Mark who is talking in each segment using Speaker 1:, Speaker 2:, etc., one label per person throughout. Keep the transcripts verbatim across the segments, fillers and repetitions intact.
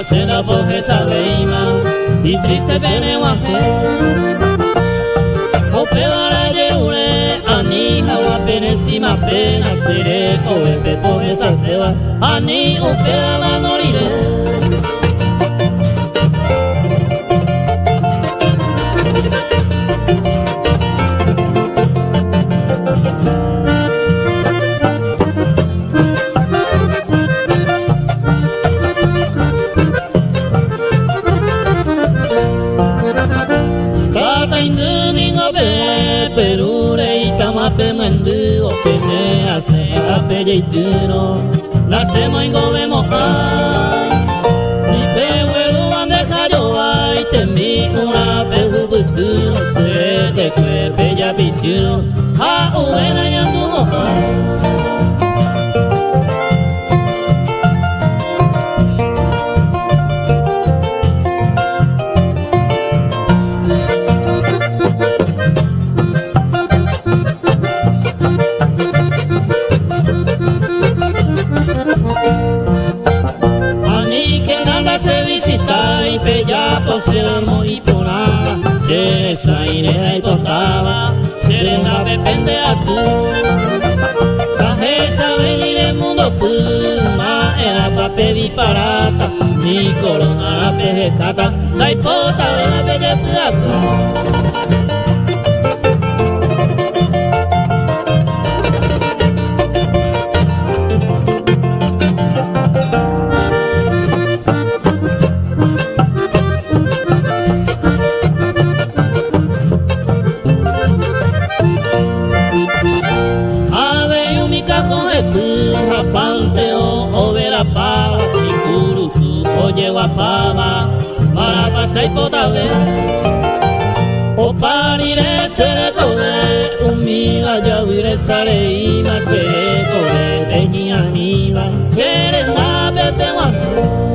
Speaker 1: Macena porque sabeima y triste benewaje o peora yeure ani hawa penesima pena sere koepe poe sasewa ani upea manorire Pemandu opene ase apejeituro nacemos en gobemos ay y pehuelo ande jayo ay temi una pehu butu se te cuerpe ya visión a uena ya tu moja Posemos y ponaba, se desaire y tocaba, se le da pepende a tú. Traje esa venir el mundo puma, era papel disparata, mi corona la pejecata, la hipota de la bella plata. Pava para pasar potable o parire sere tove un mila ya vire sare y más sere tove venía miva sere na pepe guapo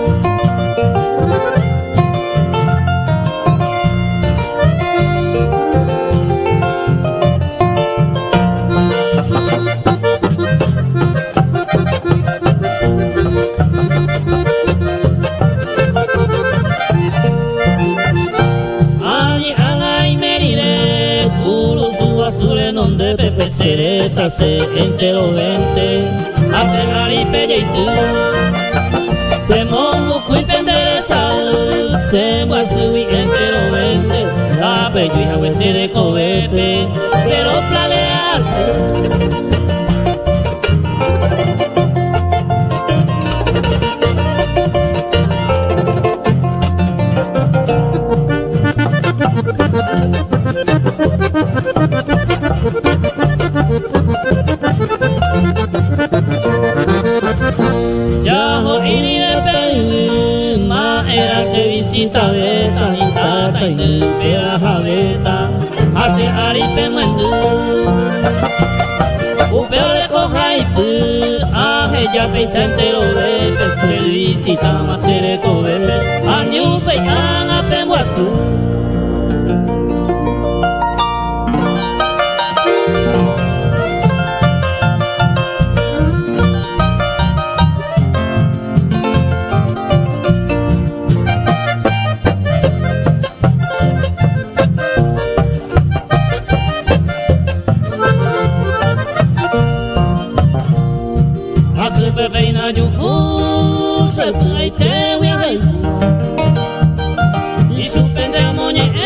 Speaker 1: cereza se entero vente hace naripe y tú te mongo cui pendereza te guasui entero vente la peyo y jagüese de cobepe pero planeas visita beta y tata y nepera jabeta hace aripe mandu upeo le coja y pu aje ya peisa entero vete se visita más sere cobete añu peian ape muasu Peina yufu se fue te voy a y su pende moñe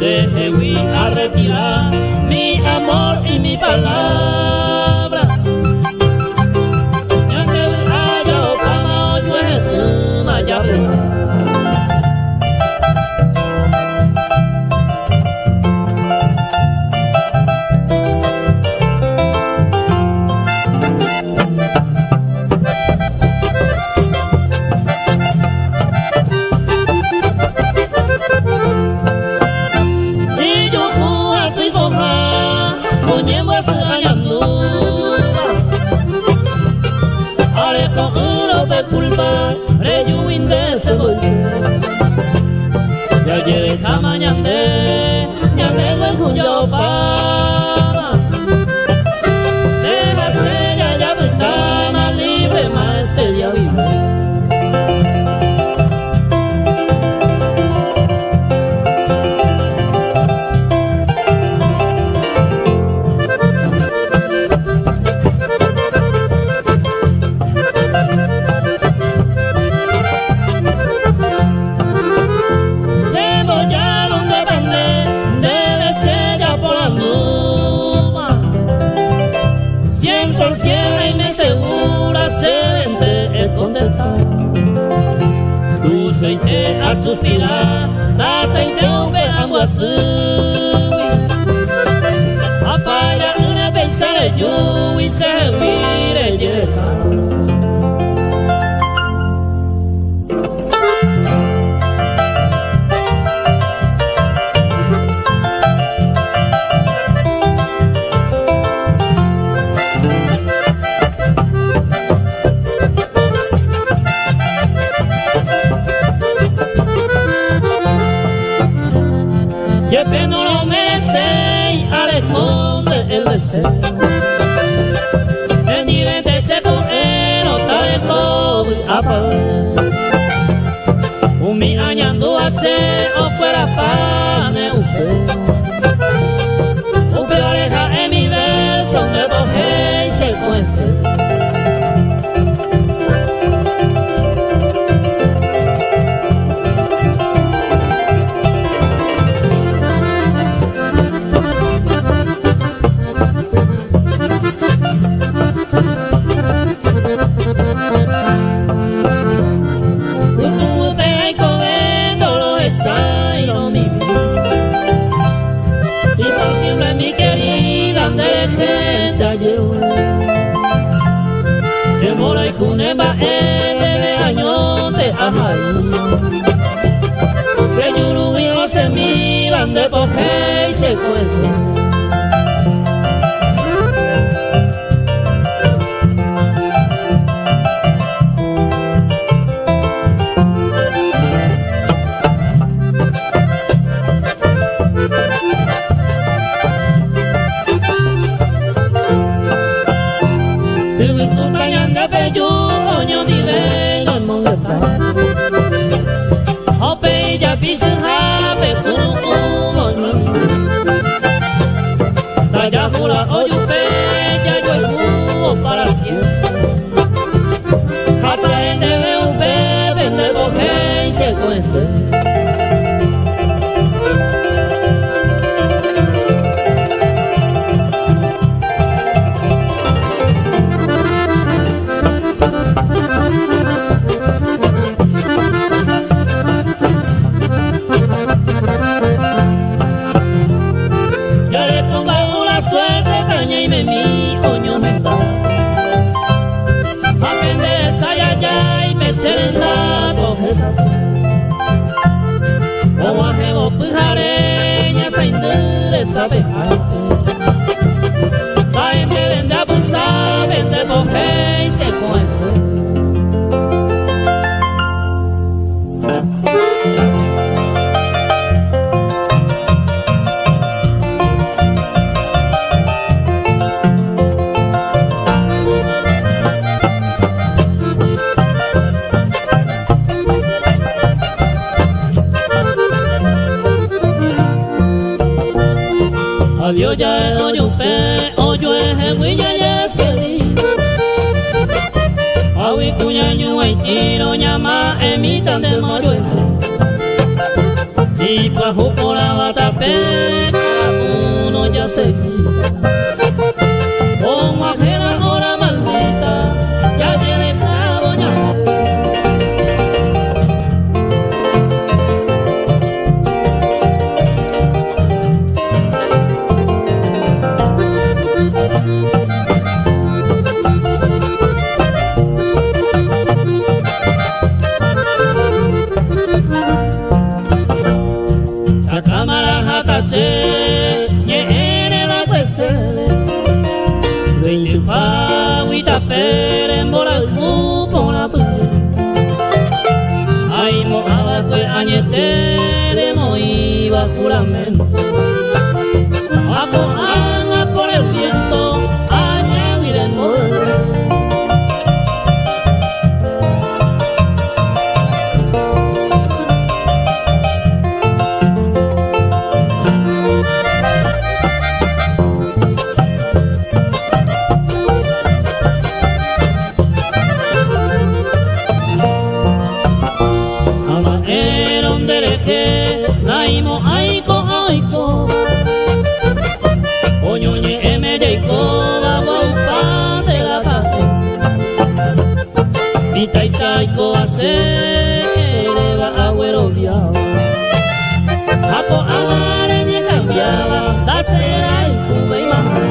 Speaker 1: Deje a retirar mi amor y mi palabra. Ya que haya o pama o llueve, vaya verá. Culpa, reyuin de cebolla. Ya llegué a mañana, ya tengo el junio para. Deja estrella, ya ventana libre, más estrella vive. A suspirar, la gente un verano así. A fallar una pensar en yo y se mire llegar. Que pe no lo merece, al esconde el deseo. El nivel de ese cojero está de todo a pagar. Un mi añando a ser o fuera pane un peo. Un peo oreja en mi verso, me coge y se cuece. Se mora y cuneba en el año de Amarí. Se yuru y no se miran de poje y se cuece. Oyupe, ya yo el jugo para siempre. Hasta el de un bebé de boje y se cuece. Sabe la gente vende a buscar, vende boje y se cuece. Adiós ya el oyupe, oyo eje huilla ya despedí. Awi cuñaño hay tiro llama emita del moruejo. Y pa' por la bata pe, uno ya se quita. Como ajena hora maldita, ya te he dejado ya. La cámara jata se, ñe la pesele. Veinte pagüita pere en bola por la pele. Ay mo abajo el añetere mo iba juramento. Acoana por el viento, añadiremos. Naimo aiko aiko Oñoñe eme deiko Bawa upa de la pata Mita isaiko ase Eleva agüero viao Apo amare ni cambiaba Da sera y cuba y mamá.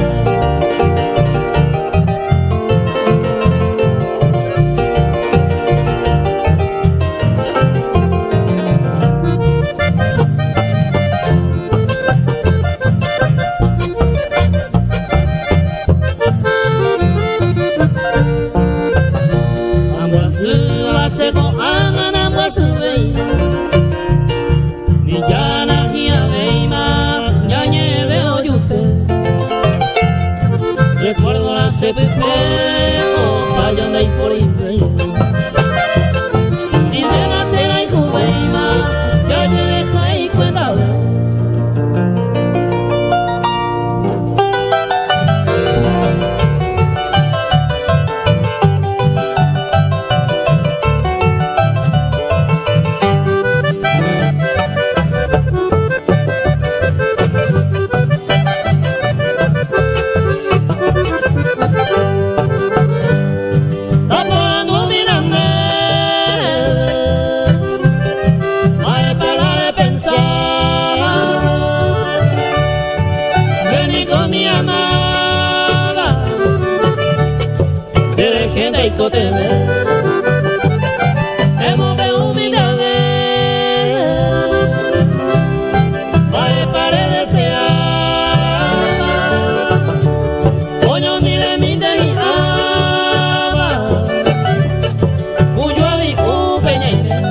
Speaker 1: Ni llana gia veima, ya nieve o yupe. Recuerdo la C P P, o vayan de por ahí. Si te nace la hijo veima, ya te deja y cuenta. Te ve, hemos de humillarme, vale para desear, coño ni de mi de ama, cuyo a mi upeñe.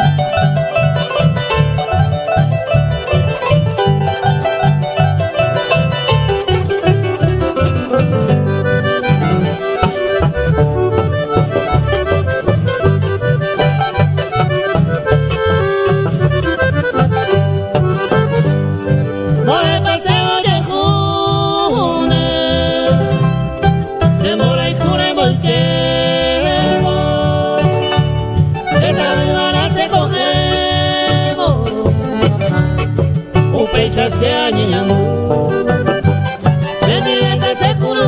Speaker 1: Se sea niñando, se nieta se culo,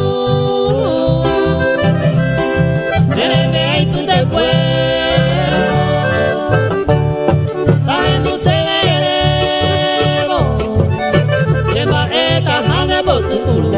Speaker 1: se me hay punta el cuello, también tú se veremos, se va esta jana por tu culo.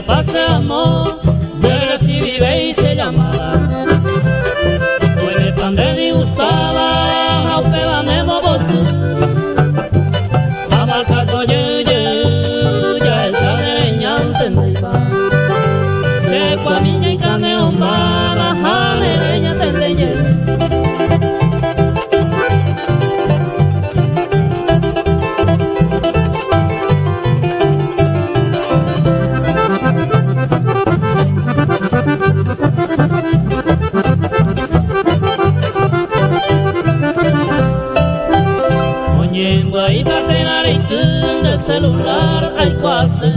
Speaker 1: pase amor, de si vive y se llamaba. Pues me pan de disgustaba, aunque vanemos vos. Vamos al carto, ye, ye, ya esa leña entendida. Se cuamilla y carne hombada, jale leña tendeye. Y para tener el celular hay cuase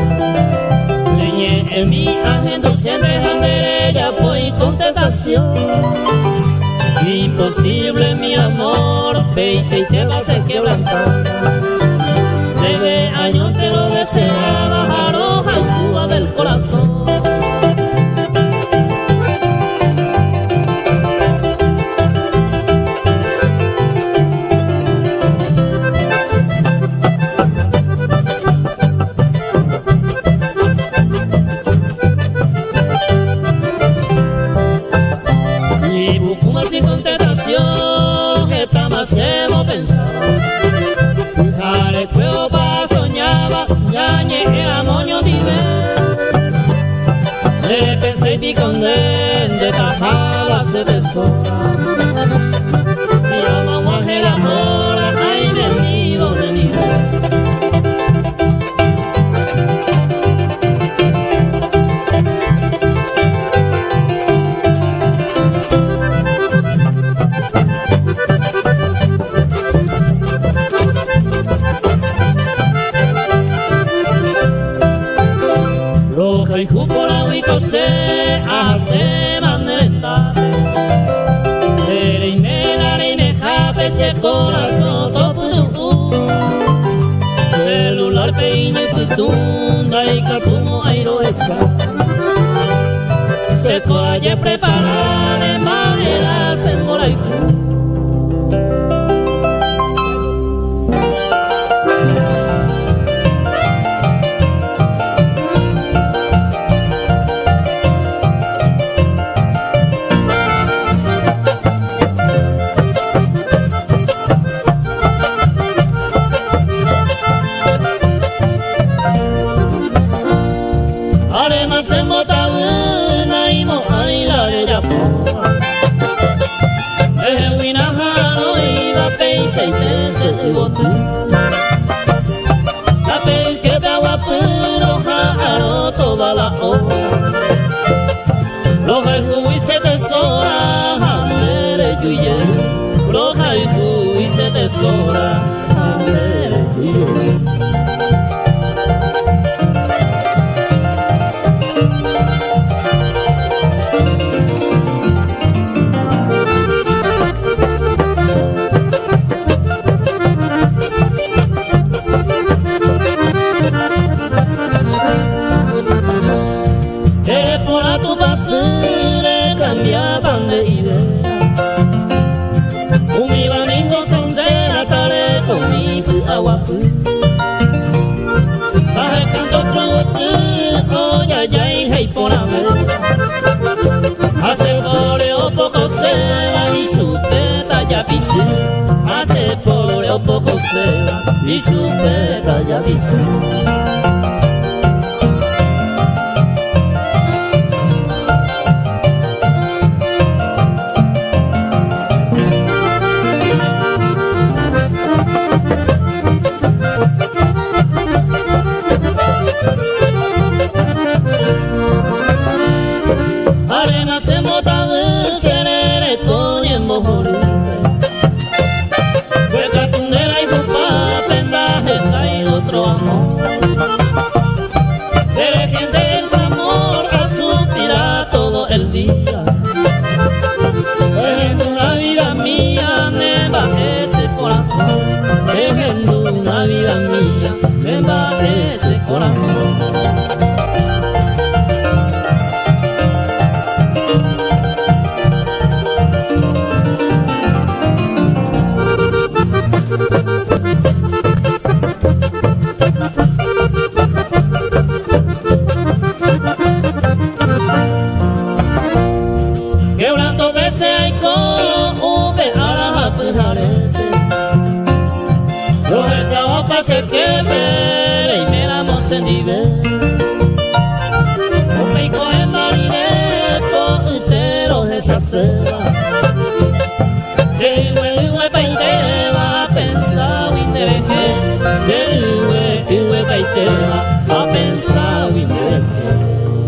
Speaker 1: leñé en mi agenda siempre de ella pues contestación imposible mi amor veis y te vas a quebrantar desde años te lo deseaba jaroja y suba del corazón. Sin contestación, estamos hemos pensado. Jale cueo pa soñaba, ya ñeje a moño dime. Le pensé y picondén, de tajada se desora. Mi alma guaje el amor, ay de mi donde nivel. Y jupo la huico se hace mandelenda Ere y me la y me jape ese corazón topudu celular peine putunda y catumo airo esca se coalle preparar en manera se mola y además se mota una y moja y la de ella poa desde Huinajano iba a peise y te se devoté la peis que pe agua pero jaro toda la hora roja y jugo y se tesora jandere yuye roja y jugo y se tesora jandere yuye. Cambiaban de idea un ibaningo soncera tare con mi pu aguapu baje canto trogotu oya ya y hey por haber hace poleo poco se y su peta ya pisé hace poleo poco se y su peta ya pisé. Arena se mota de serere coñe mojori fue catundera y jupa pendaje hay otro amor de la gente del amor a suspirar todo el día es una vida mía neva ese corazón es una vida mía neva ese corazón. se nive Ope koe marine ko utero esa seba Se iwe iwe paite va pensar windereke Se iwe iwe paite va pensar windereke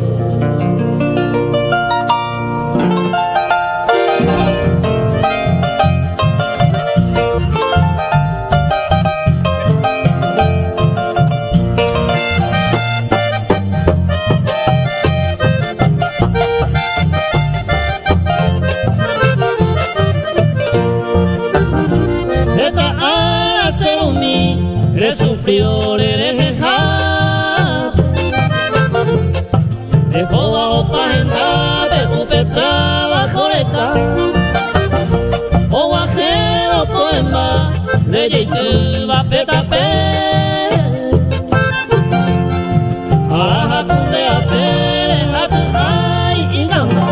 Speaker 1: Le sufrió, le dejé ja Dejó bajo pajenta, te upe trabajo le ta O guajero poema, le lleite va peta pe Araja kunde a pe, le jatu ay y gamba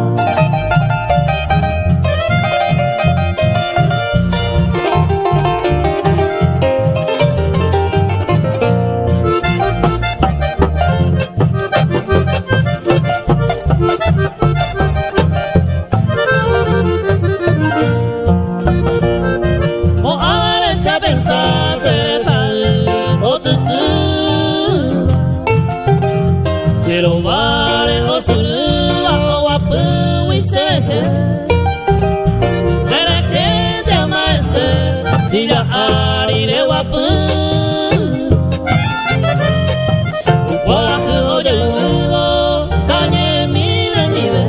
Speaker 1: Pero vale o suru o apu y se Pero que te amaese si la ari de wapu Wala que oye vivo cañe mi nive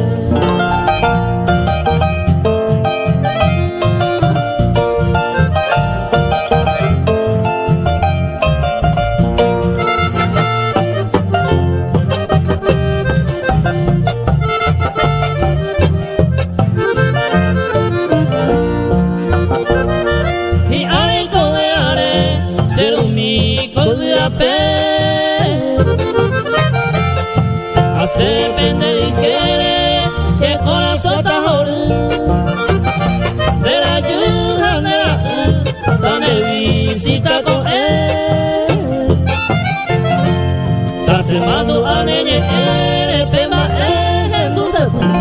Speaker 1: Hace pende y quiere, si el corazón está jodido De la ayuda, de la donde visita con él Tras el mando a neñe, el pema es el dulce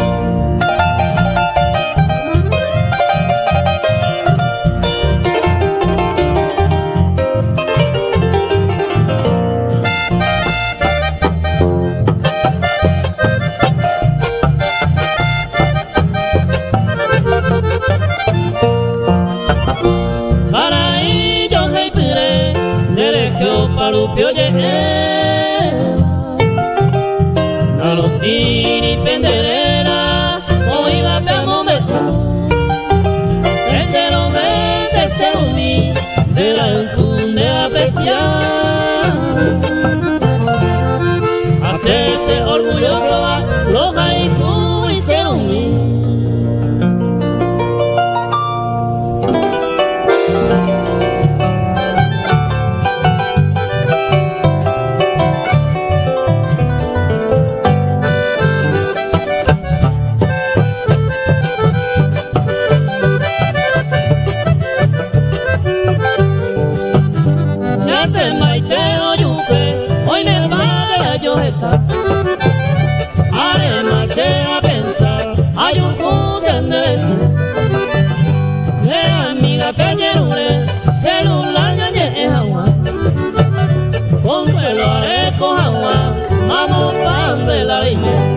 Speaker 1: Palupio ye Na los tiri penderera O iba pe momento Entero me de ser umi De la enfunde apreciar Hacerse orgulloso va Los haiku y ser umi Además a pensar hay un cusende Le amiga peñerule celular ñañe agua Consuelo areco agua Vamos pan de la línea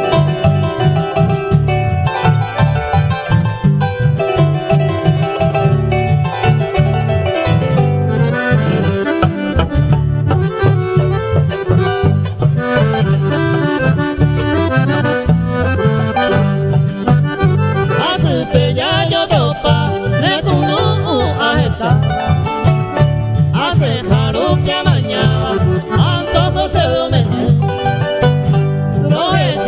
Speaker 1: Hace jaro que mañana antojo se ve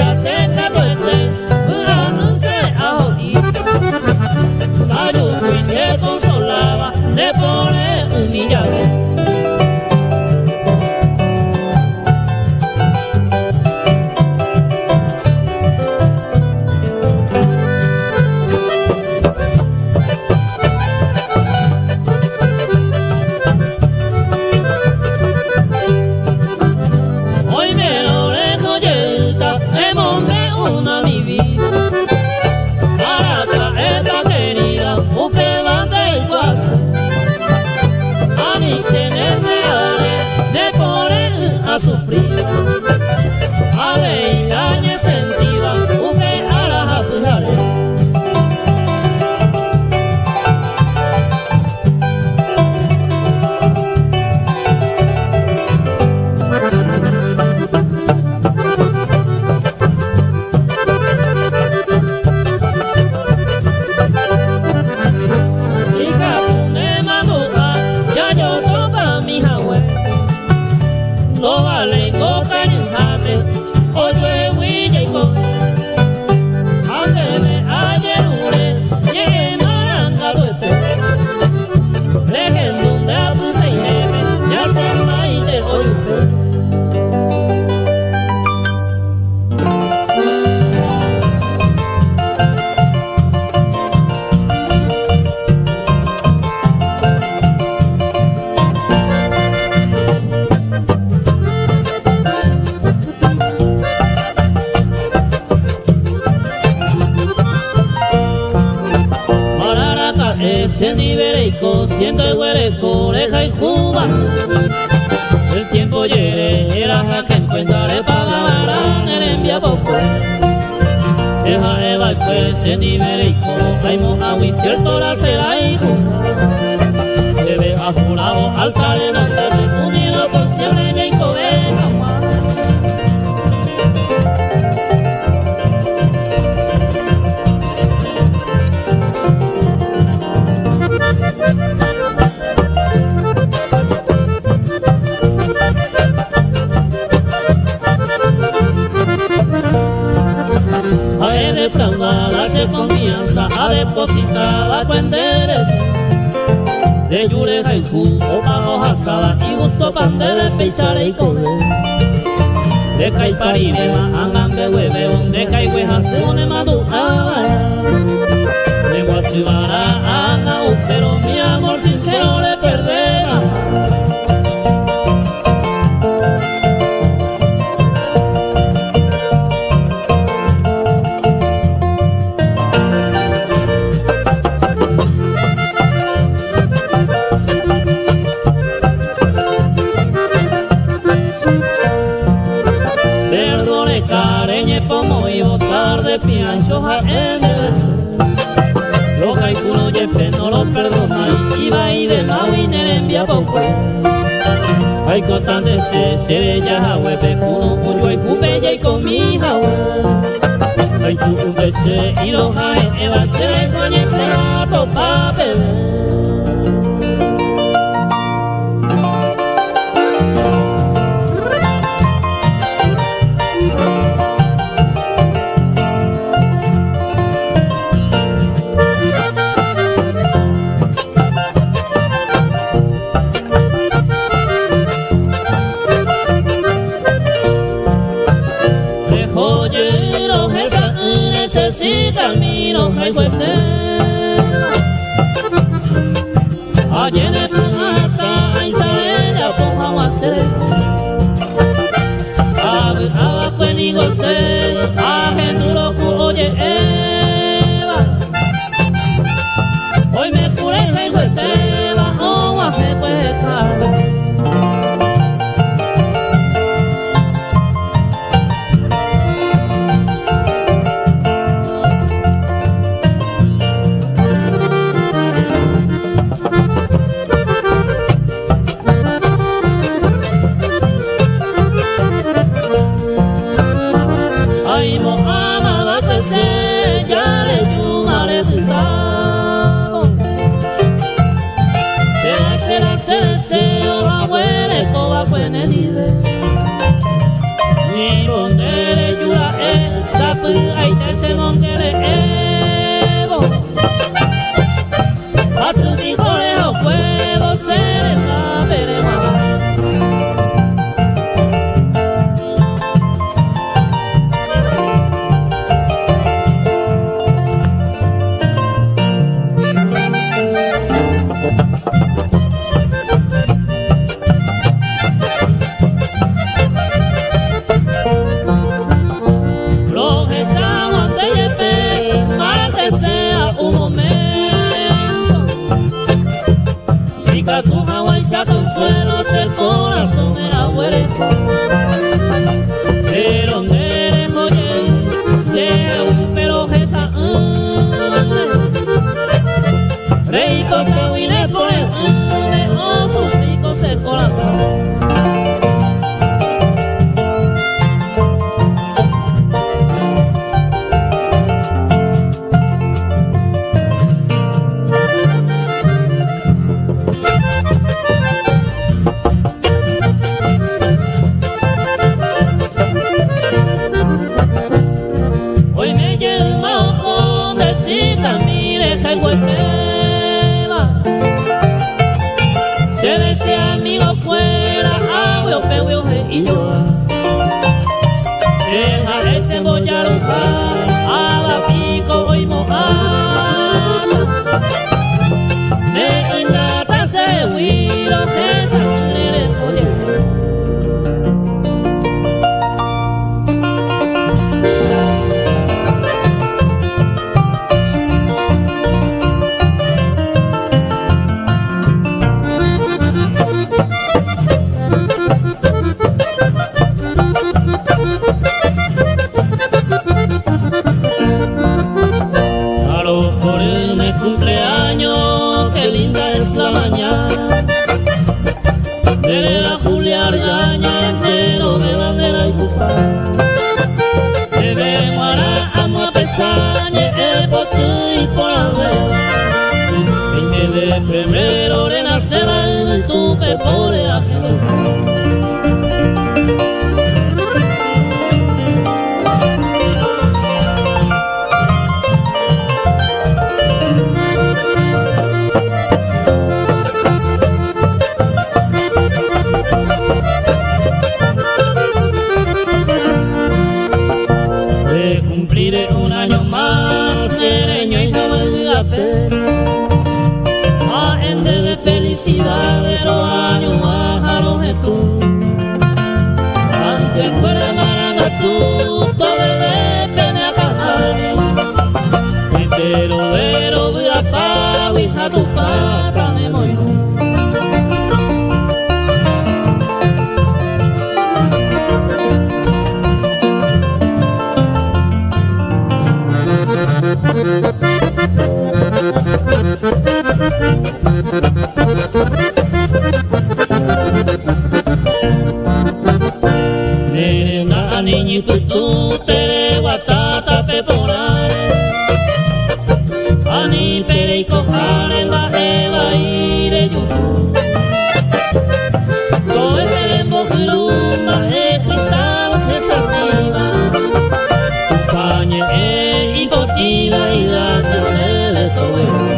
Speaker 1: do vale go caño hambre o llueve y go ande me ayer ure ye maranga luete legendo de abuse y neve ya se maite hoy ese niveleico, siendo el hueleco, oreja y juba. El tiempo llegue, era que encuentre pagabarán el envía poco. Deja Eva el pues, ese niveleico, hay mojado y cierto la será hijo. Se ve a jurado altar de donde unido por siempre y en cobeja. A hacer confianza, a depositar a cuendere de yure haiku, o bajo hasaba y gusto pandele peisare y coge de caipari de ma angambe hueve donde caigüe hase one madu abaya de guasibara ana pero mi amor sincero le perderá. Como y botar de piancho a ellos los caiculos yepe no lo perdona y va y de la winner envía poco hay cotan de se se ya hawe pe kuno mucho y cupe y con mi hawe hay su de se y lo hay eva se soñete a to papel. Necesita el miro, hay fuerte. Ayer en plata, ahí sale ya con agua seré. Abajo en igose, agenduro oye Eva. Hoy me curé, hay fuerte, bajo a fe pues tarde. Ni bondere yura e sapu aite se mongere evo asu ni kore o huevo sere na berema. Tu Hawái sea consuelo, el corazón era huereco. Pero donde eres oye, sea un pero esa rey toca huile por el o sus picos el corazón. argaña entero me bandera y pupa. Debe guara amo a pesañe el potu y por la vez. veinte de febrero le nace el tupe por el ajeno. Cumpliré un año más, sereño y jabalgape. A ende de felicidad de los años bajaron de tú. Aunque fuera marangatú, todo de pena cajani. Pero vero virapa, wija tu pata me moino. Nena niñito tú te guatata peponar. Ani pere y cojare va eva y de yuju. Todo el tiempo juruma e cristal de sativa. Pañe e impotila y da se de todo.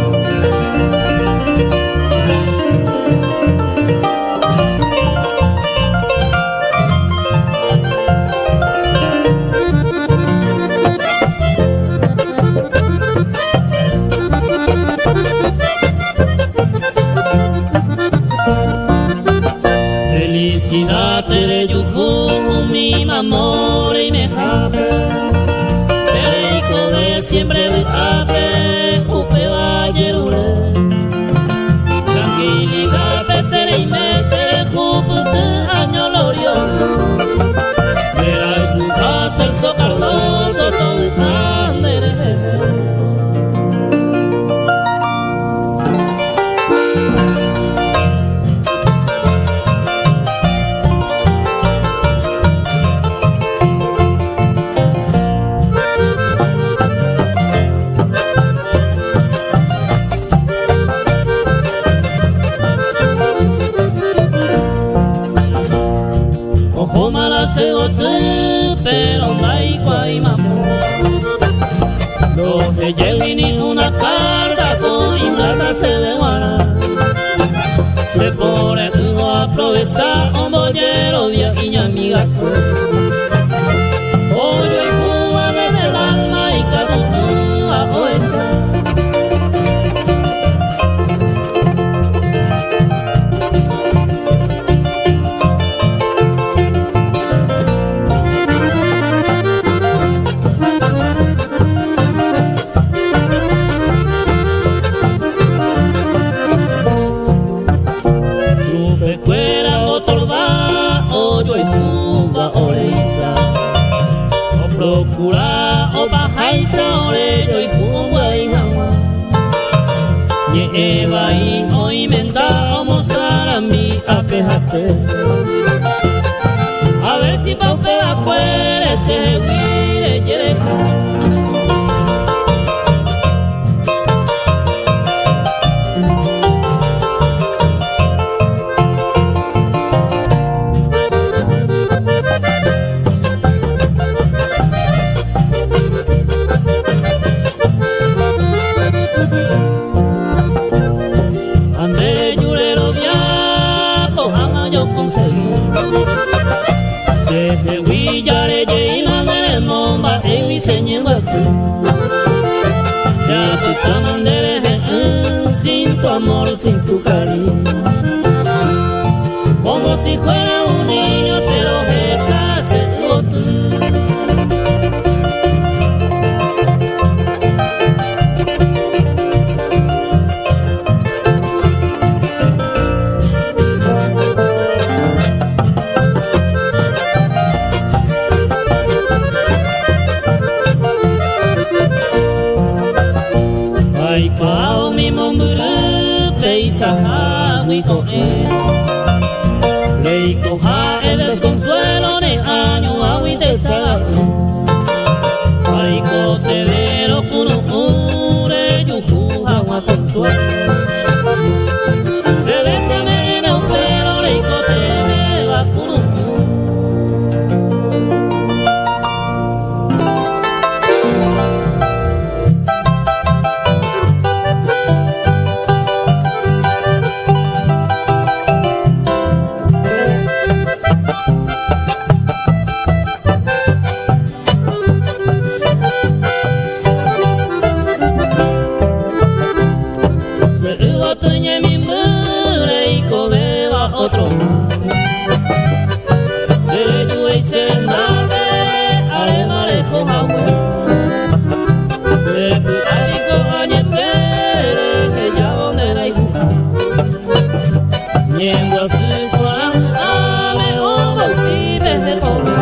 Speaker 1: Felicidad te de yuju, mi amor y me jape. Perico de siempre de ape, upe vallerure. Tranquilidad petere y metere, jupute año glorioso. Verá tu casa el socardoso, todo el grande. Ojo mala se bote, pero no hay guaymamo. Los de Yelini una carta con ingrata se de guara. Se pone tú a aprovechar un bollero vía y amiga. Oye y Cuba desde el alma y cago a poesía. Procura o bajaisa orejo y cuba y agua. Ye eva y hoy menta o mozara mi apejate. A ver si paupe afuera se huire yereja. Ande llurero viajo, ama yo conseguí. Se huillare y la de momba e diseñando así. Ya tu tamandere sin tu amor, sin tu cariño. Como si fuera un niño se lo dejase tú. Ay, pao mi momburu, peisa hawi ko e. Leiko a el desconsuelo de año agüitesa Aiko te vero kuno ure yuju agua consuelo Bebésame en el pelo Reiko te beba kuno otro de yo y se nave ale marejo hawe de alico añetere que ya donde la hijo niendo su juan ame o bautibe de todo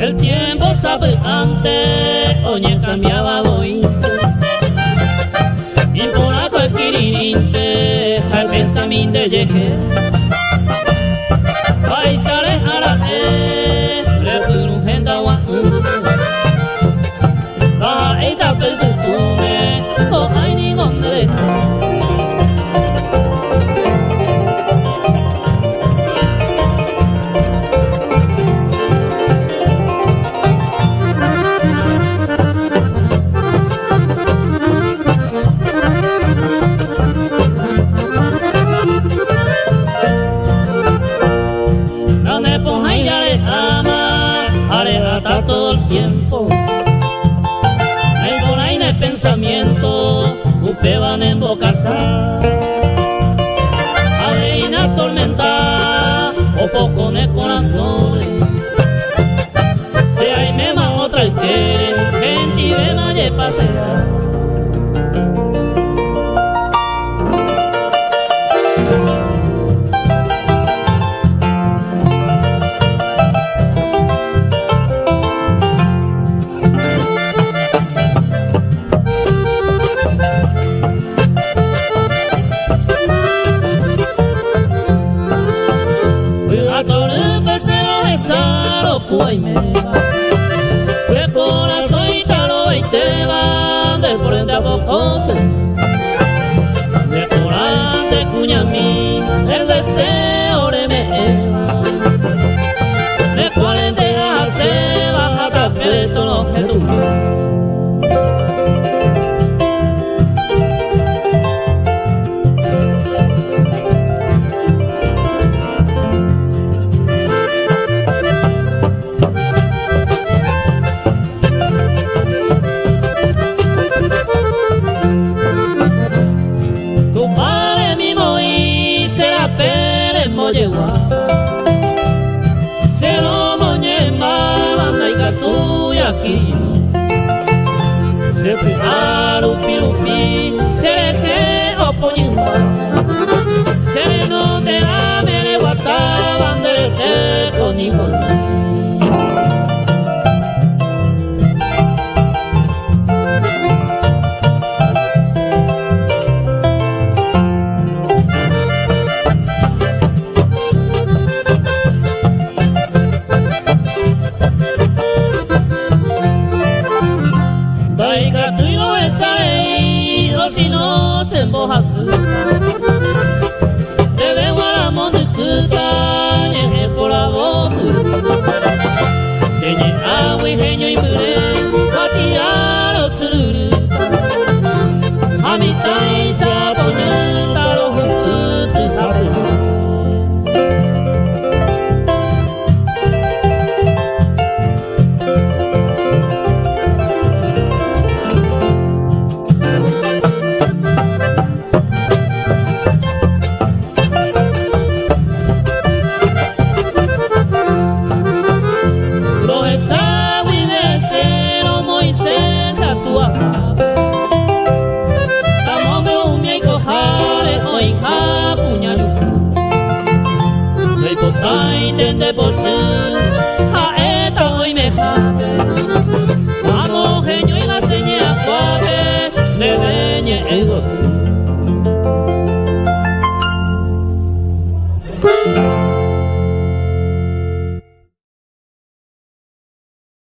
Speaker 1: El tiempo sabe antes, oye cambiaba voy. Y por la cualquier al pensamiento llegué. Ay, sale a la e, le puro gente agua. Va y tape tu tume, o hay ningún derecho. Todo el tiempo hay por ahí de pensamiento usted van a embocarse hay una tormenta o poco de corazón si hay me más otra que gente y de nadie pasea. Que corazón y calo y te van de frente a poco de corante cuña a mí el deseo le me eva de cuarenta se baja tapete lo que tú se lo moñe banda y catu y aquí se prepara pilupi se le te opoñimba se no te la me le guataban de te con hijo.